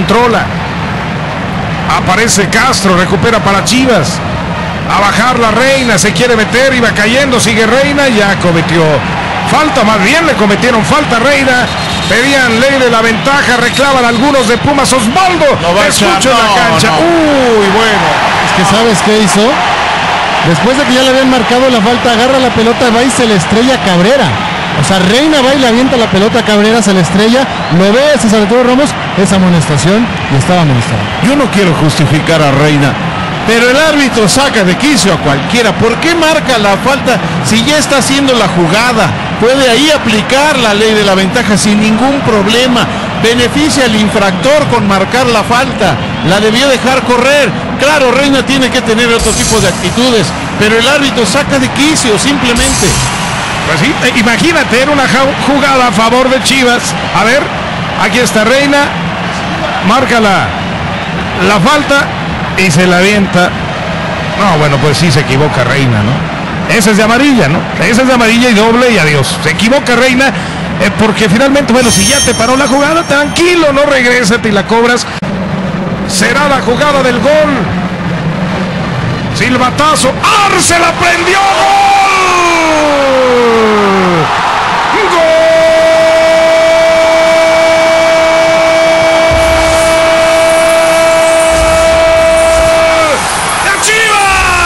controla. Aparece Castro, recupera para Chivas. A bajar la Reina, se quiere meter, iba cayendo, sigue Reina, ya cometió falta, más bien le cometieron falta a Reina. Pedían ley de la ventaja, reclaman algunos de Pumas. Osvaldo, escucho en la cancha. Uy, bueno. Es que ¿sabes qué hizo? Después de que ya le habían marcado la falta, agarra la pelota, va y se le estrella a Cabrera. O sea, Reina va y le avienta la pelota a Cabrera, se le estrella, lo ve César Arturo Ramos, es amonestación y estaba amonestado. Yo no quiero justificar a Reina, pero el árbitro saca de quicio a cualquiera. ¿Por qué marca la falta si ya está haciendo la jugada? Puede ahí aplicar la ley de la ventaja sin ningún problema. Beneficia al infractor con marcar la falta. La debió dejar correr. Claro, Reina tiene que tener otro tipo de actitudes, pero el árbitro saca de quicio simplemente. Pues sí, imagínate, era una jugada a favor de Chivas. A ver, aquí está Reina, marca la falta y se la avienta. No, bueno, pues sí se equivoca Reina, ¿no? Esa es de amarilla, ¿no? Esa es de amarilla y doble y adiós. Se equivoca Reina porque finalmente, bueno, si ya te paró la jugada, tranquilo, no regrésate y la cobras. Será la jugada del gol. Silbatazo, Arce la prendió, ¡gol! ¡Gol! ¡De Chivas!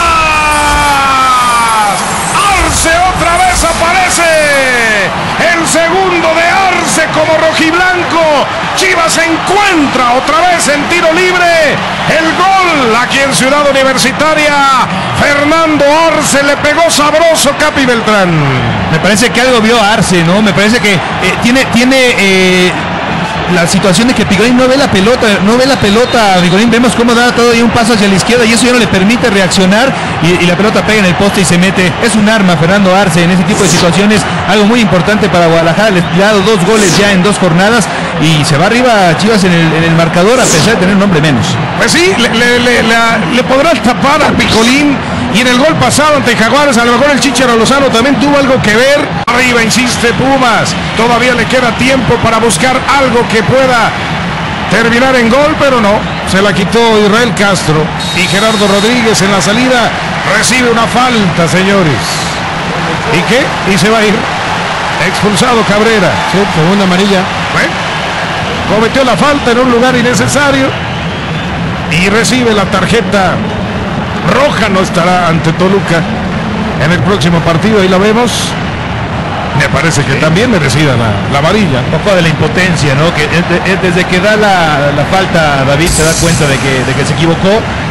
Arce otra vez aparece. El segundo de Arce como rojiblanco. Chivas se encuentra otra vez en tiro libre. El gol aquí en Ciudad Universitaria. Fernando Arce le pegó sabroso, Capi Beltrán. Me parece que algo vio Arce, ¿no? Me parece que tiene la situación de que Picolín no ve la pelota, Picolín, vemos cómo da todavía un paso hacia la izquierda y eso ya no le permite reaccionar y la pelota pega en el poste y se mete. Es un arma Fernando Arce en ese tipo de situaciones, algo muy importante para Guadalajara. Le ha dado 2 goles ya en 2 jornadas y se va arriba Chivas en el marcador a pesar de tener un hombre menos. Pues sí, le podrán tapar al Picolín. Y en el gol pasado ante Jaguares, a lo mejor el Chicharo Lozano también tuvo algo que ver. Arriba insiste Pumas. Todavía le queda tiempo para buscar algo que pueda terminar en gol, pero no. Se la quitó Israel Castro. Y Gerardo Rodríguez en la salida recibe una falta, señores. ¿Y qué? Y se va a ir. Expulsado Cabrera. Sí, segunda amarilla. Bueno, cometió la falta en un lugar innecesario. Y recibe la tarjeta roja. No estará ante Toluca en el próximo partido, ahí la vemos. Me parece que también merecida la amarilla. Un poco de la impotencia, ¿no? Que desde que da la falta David se da cuenta de que se equivocó